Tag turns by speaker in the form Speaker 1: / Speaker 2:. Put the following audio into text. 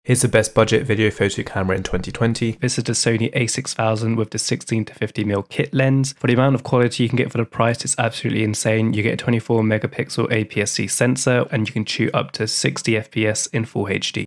Speaker 1: Here's the best budget video photo camera in 2020.
Speaker 2: This is the Sony a6000 with the 16 to 50mm kit lens. For the amount of quality you can get for the price, it's absolutely insane. You get a 24 megapixel APS-C sensor and you can shoot up to 60 FPS in Full HD.